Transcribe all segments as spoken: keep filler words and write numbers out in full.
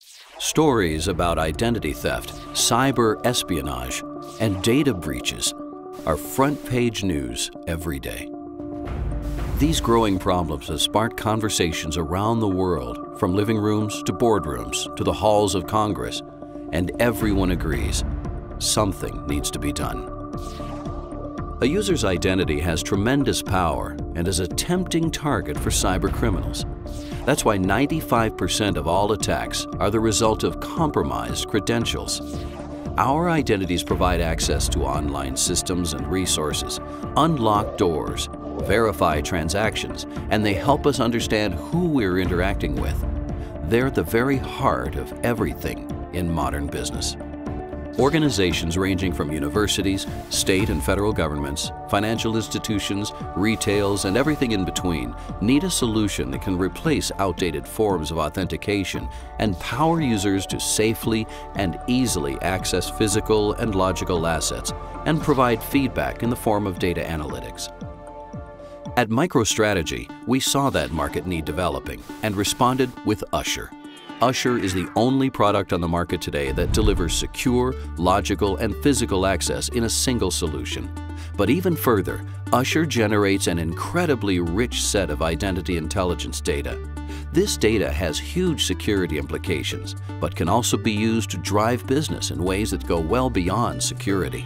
Stories about identity theft, cyber espionage, and data breaches are front-page news every day. These growing problems have sparked conversations around the world, from living rooms to boardrooms to the halls of Congress, and everyone agrees something needs to be done. A user's identity has tremendous power and is a tempting target for cyber criminals. That's why ninety-five percent of all attacks are the result of compromised credentials. Our identities provide access to online systems and resources, unlock doors, verify transactions, and they help us understand who we're interacting with. They're at the very heart of everything in modern business. Organizations ranging from universities, state and federal governments, financial institutions, retails, and everything in between need a solution that can replace outdated forms of authentication and power users to safely and easily access physical and logical assets and provide feedback in the form of data analytics. At MicroStrategy, we saw that market need developing and responded with Usher. Usher is the only product on the market today that delivers secure, logical, and physical access in a single solution. But even further, Usher generates an incredibly rich set of identity intelligence data. This data has huge security implications, but can also be used to drive business in ways that go well beyond security.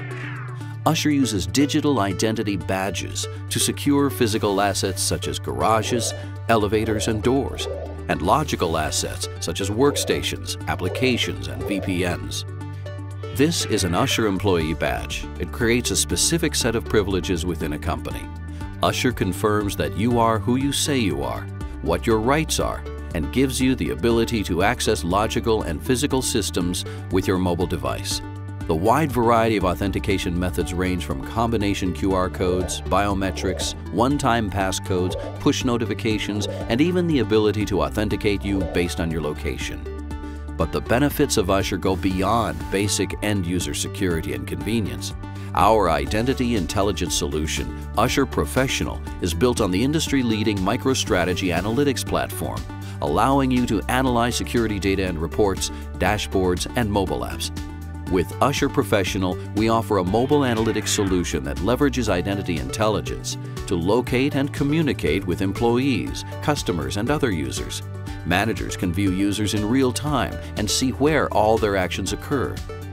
Usher uses digital identity badges to secure physical assets such as garages, elevators, and doors, and logical assets such as workstations, applications, and V P Ns. This is an Usher employee badge. It creates a specific set of privileges within a company. Usher confirms that you are who you say you are, what your rights are, and gives you the ability to access logical and physical systems with your mobile device. The wide variety of authentication methods range from combination Q R codes, biometrics, one-time passcodes, push notifications, and even the ability to authenticate you based on your location. But the benefits of Usher go beyond basic end-user security and convenience. Our identity intelligence solution, Usher Professional, is built on the industry-leading MicroStrategy analytics platform, allowing you to analyze security data and reports, dashboards, and mobile apps. With Usher Professional, we offer a mobile analytics solution that leverages identity intelligence to locate and communicate with employees, customers, and other users. Managers can view users in real time and see where all their actions occur.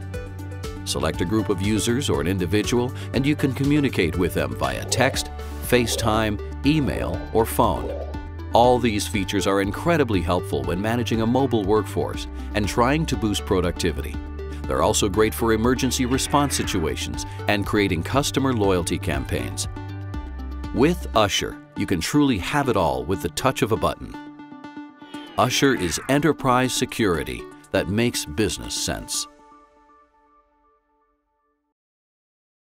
Select a group of users or an individual, and you can communicate with them via text, FaceTime, email, or phone. All these features are incredibly helpful when managing a mobile workforce and trying to boost productivity. They're also great for emergency response situations and creating customer loyalty campaigns. With Usher, you can truly have it all with the touch of a button. Usher is enterprise security that makes business sense.